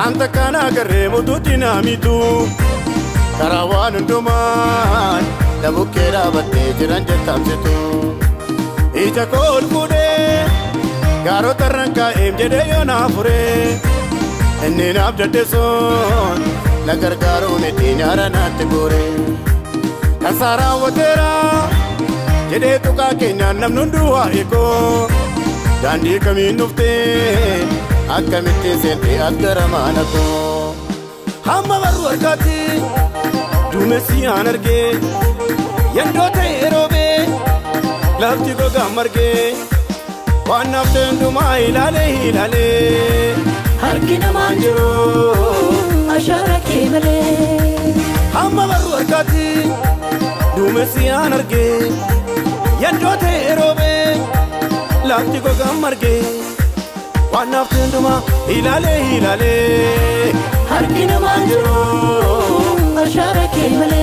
anta kana garemu dinamitu karawan nduman dabukera batte jiran jettamsitu ija kol fude garo taranka emjede yona fure ennin abdadeson lagargaro ne tinyara nat gore kasara wotera jede tuka kenya namnundu wa eko dandi kamin nufte akamitte sente agaramanako hamma warwarkati dumesi anarge yandote erobe lafti go gamarge wanaftendu mai lale harkina manjiro ashara kemale hamma warwarkati dumesi anarge yandote erobe lafti go gamarge wanaftendu mai lale harkina manjiro ashara kemale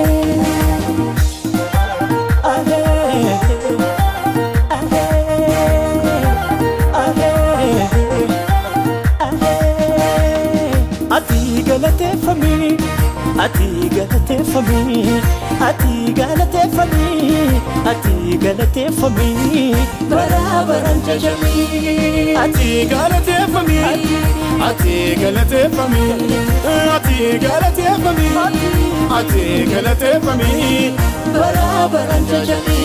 galate for me, ati galate for me, ati galate for me, ati galate for me, barabaran jajami. Ati galate for me, ati galate for me, ati galate for me, ati galate for me, barabaran jajami.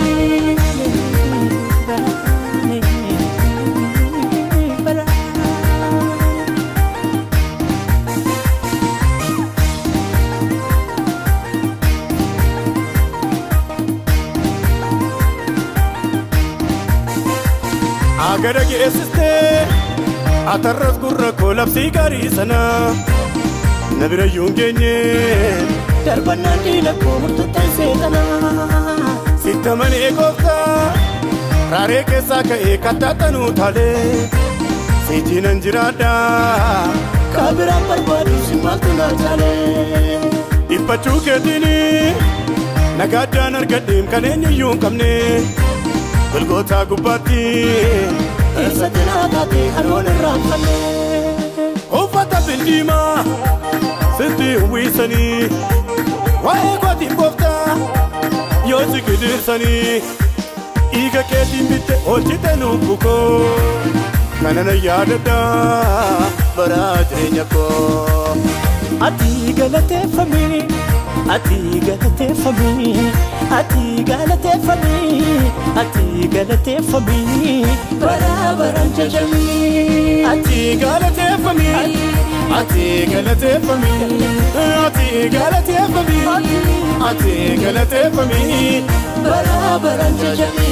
Agada geessiste atarras gurra kolabsii gaarii sana nabira yuungeenye darbannaan dhiila koo murtuttee seexana sittaman eegofta raaree keessaa ka'ee kattaatanuu taalee seetiinan jiraadha kaabiraan barbaadu simaaltu naa taalee dhiphachuu keetiini nagaaddaan argadheem kan eenyuyyuu hin qabne Golgota gubbatti eessatina taate hanoon irraan fanne uffata bindima sitti uwwisanii waa'ee kootiin boofta yoo si gidirsanii dhiiga keetiin bitte oolchite lubbuu koo kanana yaadadha bara jireenya koo ati galateeffami ati galateeffami ati galateeffami ati galateeffami barabaran jajami ati galateeffami ati galateeffami ati galateeffami ati galateeffami barabaran jajami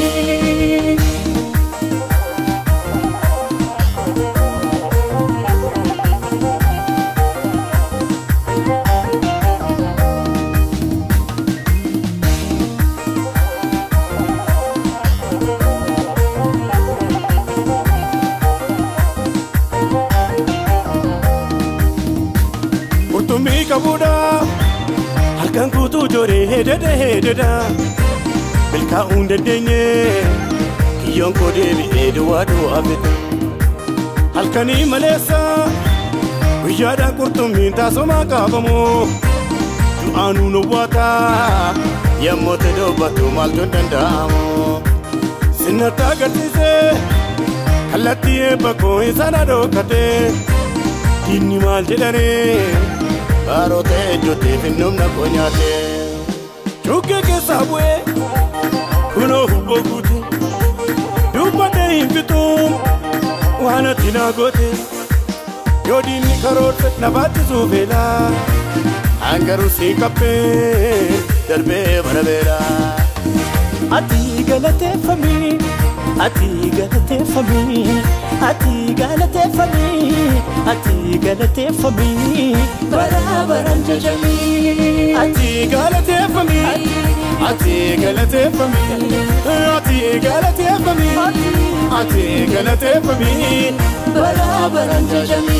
kabuda halkan kutu jore hededa bilka undedenye kiyon ko debi edwado abet halkani malesa wiyada kurtumin tasoma kabamo duanu no wata yamote do batu malton dandamo sinata gatise halati bako insana do kate tinni mal jedare Arote jote finnum na konyate Chuke ke sabwe Kuno hubo gute Dubate infitum Wana tina gote Yodini karote na bati zuvela Angaru si kape Darbe barabera Ati galateeffami ati galateeffami ati galateeffami ati galateeffami barabaran jajami ati galateeffami ati galateeffami ati galateeffami ati galateeffami barabaran jajami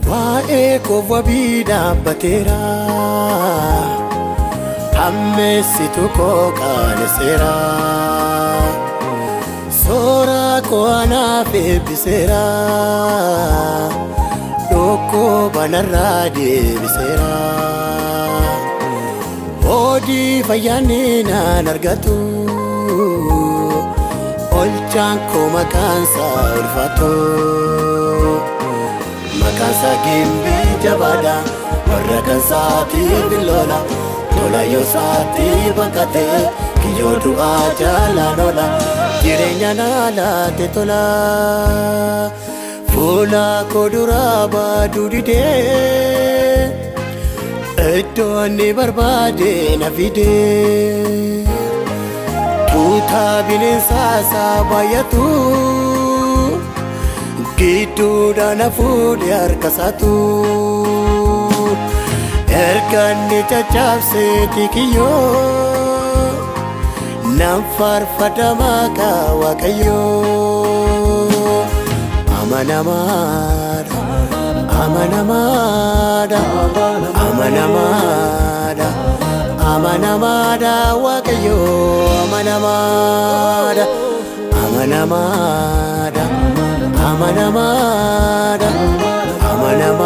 Waa'ee koo bida batera Hammesitu koo qaalesseera Soora koo anaaf eebbiseera Dhukkuba narraa deebiseera Odii fayyaanni naan argatu Olchaan koo maqaansaa ulfaatu Maqaansaa gimbee jabaadha warra kan saatii biloola Tola yoo saatii bakkatee kiyyoo du'aa jaalaan oola Jireenya naa laate tola Fuula koo duraa baaduu didee Iddoon ni barbaade na fidee Tuutaa bineensaa baay'atu Gidduudhaan hafuudhee harkasaatu Erganni caccabseeti kiyyoo Nan faarfadha maqaa Waaqayyoo Amanamaadha Amanamaadha Amanamaadha Amanamaadha Waaqayyoo Amanamaadha Amanamaadha Amanamaadha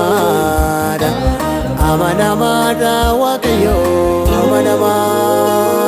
Amanamaadha Amanamaadha Waaqayyoo Amanamaadha